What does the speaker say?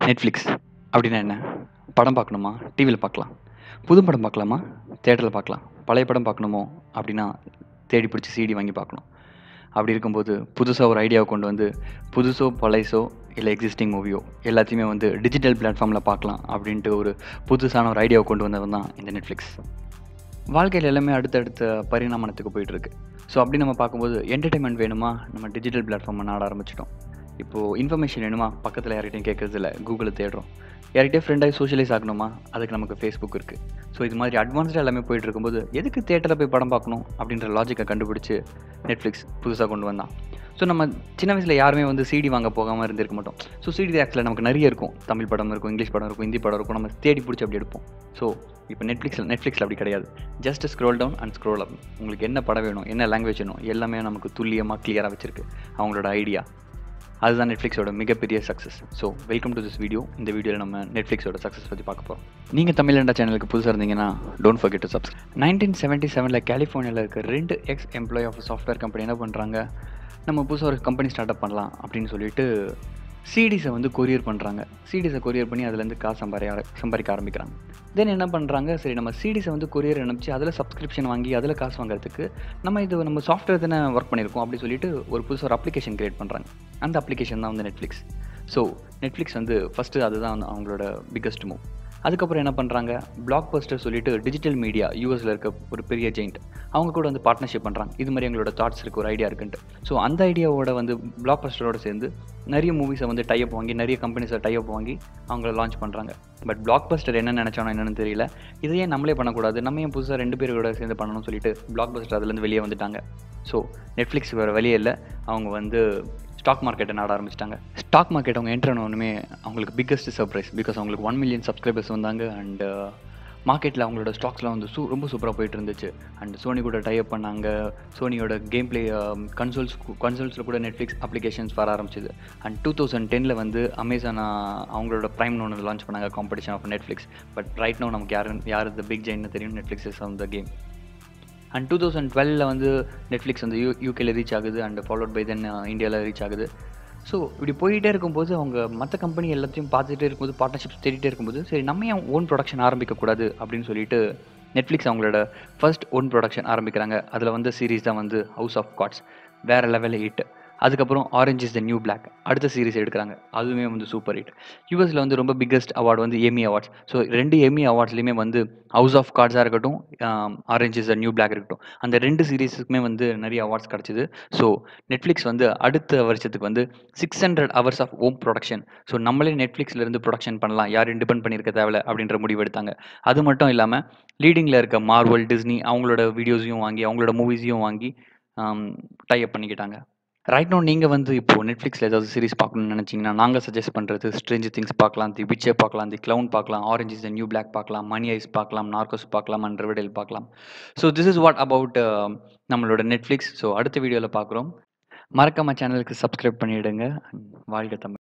Netflix அப்படின்னா என்ன? படம் பார்க்கணுமா? டிவியில பார்க்கலாம். புது படம் பார்க்கலாமா? தியேட்டர்ல பார்க்கலாம். பழைய படம் பார்க்கணுமோ? அப்படின்னா தேடி பிடிச்சு சிடி வாங்கி பார்க்கணும். அப்படி இருக்கும்போது புதுசா ஒரு ஐடியாவ கொண்டு வந்து புதுசோ, பழைசோ இல்ல எக்ஸிஸ்டிங் மூவியோ எல்லாத்தையுமே வந்து டிஜிட்டல் பிளாட்ஃபார்ம்ல பார்க்கலாம் அப்படின்ட்டு ஒரு புதுசான ஒரு ஐடியாவ கொண்டு வந்தவன் தான் இந்த நெட்ஃப்ளிக்ஸ். வாழ்க்கையில எல்லாமே அடுத்தடுத்த பரிணாமத்துக்கு போயிட்டுருக்கு. ஸோ அப்படி நம்ம பார்க்கும்போது என்டர்டெயின்மெண்ட் வேணுமா? நம்ம டிஜிட்டல் பிளாட்ஃபார்மை நாட ஆரம்பிச்சிட்டோம். இப்போது இன்ஃபர்மேஷன் வேணுமா? பக்கத்தில் யார்கிட்டையும் கேட்கறதில்ல. கூகுள தேடுறோம். யார்கிட்டயும் ஃப்ரெண்டாகி சோஷியலைஸ் ஆகணுமா? அதுக்கு நமக்கு ஃபேஸ்புக் இருக்குது. ஸோ இது மாதிரி அட்வான்ஸ்டாக எல்லாமே போயிட்டு இருக்கும்போது எதுக்கு தியேட்டரில் போய் படம் பார்க்கணும் அப்படின்ற லாஜிக்கை கண்டுபிடிச்சு நெட்ஃப்ளிக்ஸ் புதுசாக கொண்டு வந்தான். ஸோ நம்ம சின்ன வயசில் யாருமே வந்து சிடி வாங்க போகாமல் இருந்திருக்க மாட்டோம். ஸோ சிடி ரேக்ஸில் நமக்கு நிறைய இருக்கும். தமிழ் படம் இருக்கும், இங்கிலீஷ் படம் இருக்கும், ஹிந்தி படம் இருக்கும். நம்ம தேடி பிடிச்சி அப்படி எடுப்போம். ஸோ இப்போ நெட்ஃப்ளிக்ஸில் அப்படி கிடையாது. Just scroll down and scroll up. உங்களுக்கு என்ன படம் வேணும், என்ன லாங்குவேஜ் வேணும், எல்லாமே நமக்கு துல்லியமாக கிளியராக வச்சிருக்கு அவங்களோட ஐடியா. அதுதான் நெட்ஃப்ளிக்ஸோட மிகப்பெரிய success. So welcome to this video. இந்த வீடியோவில் நம்ம நெட்ஃப்ளிக்ஸோட சக்ஸஸ் பற்றி பார்க்க போகிறோம். நீங்கள் தமிழண்டா சேனலுக்கு புதுசாக இருந்தீங்கன்னா டோன்ட் ஃபர்கெட் டு சப்ஸ்கிரைப். 1977 கலிஃபோர்னியாவில் இருக்க 2 ex employee of software company என்ன பண்ணுறாங்க, நம்ம புதுசாக ஒரு கம்பெனி ஸ்டார்ட் அப் பண்ணலாம் அப்படின்னு சொல்லிட்டு சிடிஸை வந்து கொரியர் பண்ணுறாங்க. சிடிஸை கொரியர் பண்ணி அதுலேருந்து காசு சம்பாதிக்க ஆரம்பிக்கிறாங்க. தென் என்ன பண்ணுறாங்க, சரி நம்ம சிடிஸை வந்து கொரியர் அனுப்பிச்சு அதில் சப்ஸ்கிரிப்ஷன் வாங்கி அதில் காசு வாங்குறதுக்கு நம்ம சாஃப்ட்வேர் தானே ஒர்க் பண்ணியிருக்கோம் அப்படி சொல்லிட்டு ஒரு புதுசாக ஒரு அப்ளிகேஷன் கிரியேட் பண்ணுறாங்க. அந்த அப்ளிகேஷன் தான் வந்து நெட்ஃப்ளிக்ஸ். ஸோ நெட்ஃப்ளிக்ஸ் வந்து ஃபஸ்ட்டு அதுதான் வந்து அவங்களோட பிக்கஸ்ட் மூவ். அதுக்கப்புறம் என்ன பண்ணுறாங்க, பிளாக் பஸ்டர் சொல்லிட்டு டிஜிட்டல் மீடியா யூஎஸில் இருக்க ஒரு பெரிய ஜெயிண்ட், அவங்க கூட வந்து பார்ட்னர்ஷிப் பண்ணுறாங்க. இது மாதிரி எங்களோட தாட்ஸ் இருக்குது, ஒரு ஐடியா இருக்குன்ட்டு. ஸோ அந்த ஐடியாவோட வந்து பிளாக் பஸ்டரோட சேர்ந்து நிறைய மூவிஸை வந்து டைப் வாங்கி நிறைய கம்பெனிஸை டைப் வாங்கி அவங்கள லான்ச் பண்ணுறாங்க. பட் பிளாக் பஸ்டர் என்ன நினச்சானோ என்னன்னு தெரியல, இதையே நம்மளே பண்ணக்கூடாது, நம்ம ஏன் புதுசாக 2 பேரோட சேர்ந்து பண்ணணும்னு சொல்லிட்டு பிளாக் பஸ்டர் அதுலேருந்து வெளியே வந்துட்டாங்க. ஸோ நெட்ஃப்ளிக்ஸ் வேறு வெளியே இல்லை, அவங்க வந்து ஸ்டாக் மார்க்கெட்டை நாட ஆரம்பிச்சிட்டாங்க. ஸ்டாக் மார்க்கெட் அவங்க என்ட்ரு ஆனோடனே அவங்களுக்கு பிக்கஸ்ட் சர்ப்ரைஸ். பிகாஸ் அவங்களுக்கு 1 மில்லியன் சப்ஸ்கிரைபர்ஸ் வந்தாங்க. அண்ட் மார்க்கெட்டில் அவங்களோட ஸ்டாக்ஸ்லாம் வந்து ரொம்ப சூப்பராக போயிட்டு இருந்துச்சு. அண்ட் சோனி கூட டைப் பண்ணாங்க. சோனியோட கேம் பிளே கன்சோல்ஸில் கூட நெட்ஃப்ளிக்ஸ் அப்ளிகேஷன்ஸ் வர ஆரம்பிச்சிது. அண்ட் 2010 வந்து அமேசான் அவங்களோட ப்ரைம்னு ஒன்று லான்ச் பண்ணாங்க, competition of Netflix. But right now நமக்கு யார் த பிக் ஜெயின்னு தெரியும், Netflix is on the game. And 2012 வந்து நெட்ஃப்ளிக்ஸ் வந்து யூகேல ரீச் ஆகுது. அண்ட் ஃபாலோட் பை தென் இந்தியாவில் ரீச் ஆகுது. ஸோ இப்படி போயிட்டே இருக்கும்போது அவங்க மற்ற கம்பெனி எல்லாத்தையும் பார்த்துட்டே இருக்கும்போது, பார்ட்னர்ஷிப்ஸ் தேடிட்டே இருக்கும்போது, சரி நம்ம ஏன் ஓன் ப்ரொடக்ஷன் ஆரம்பிக்கக்கூடாது அப்படின்னு சொல்லிட்டு நெட்ஃப்ளிக்ஸ் அவங்களோட ஃபர்ஸ்ட் ஓன் ப்ரொடக்ஷன் ஆரம்பிக்கிறாங்க. அதில் வந்து சீரீஸ் தான் வந்து ஹவுஸ் ஆஃப் கார்ட்ஸ், வேறு லெவலில் ஹிட். அதுக்கப்புறம் orange is the new black அடுத்த சீரிஸ் எடுக்கிறாங்க, அதுவுமே வந்து சூப்பர் ஹிட். யூஎஸில் வந்து ரொம்ப பிக்கஸ்ட் அவார்டு வந்து எமி அவார்ட்ஸ். ஸோ 2 எமி அவார்ட்ஸ்லையுமே வந்து ஹவுஸ் ஆஃப் கார்ட்ஸாக இருக்கட்டும், orange is the new black இருக்கட்டும், அந்த 2 சீரீஸுக்குமே வந்து நிறைய அவார்ட்ஸ் கிடச்சிது. ஸோ நெட்ஃப்ளிக்ஸ் வந்து அடுத்த வருஷத்துக்கு வந்து 600 hours of home production. So நம்மளே நெட்ஃப்ளிக்ஸ்லேருந்து ப்ரொடக்ஷன் பண்ணலாம், யாரும் டிபெண்ட் பண்ணியிருக்க தேவையில்ல அப்படின்ற முடிவு எடுத்தாங்க. அது மட்டும் இல்லாமல் லீடிங்கில் இருக்க மார்வல், டிஸ்னி அவங்களோட வீடியோஸையும் வாங்கி அவங்களோட மூவிஸையும் வாங்கி டைப் பண்ணிக்கிட்டாங்க. ரைட் நோ நீங்கள் வந்து இப்போது நெட்ஃப்ளிக்ஸில் ஏதாவது சீரிஸ் பார்க்கணும்னு நினச்சிங்கன்னா நாங்கள் சஜஸ்ட் பண்ணுறது ஸ்ட்ரேஞ்சர் திங்ஸ் பார்க்கலாம், தி விட்சர் பார்க்கலாம், தி க்ளவுன் பார்க்கலாம், orange is the new black பார்க்கலாம், மணி ஐஸ் பார்க்கலாம், நார்கோஸ் பார்க்கலாம், அண்ட் ரிவர்டேல் பார்க்கலாம். So this is what about நம்மளோட நெட்ஃப்ளிக்ஸ். ஸோ அடுத்த வீடியோவில் பார்க்குறோம். மறக்காம சேனலுக்கு சப்ஸ்கிரைப் பண்ணிவிடுங்க. வாழ்க தமிழ்.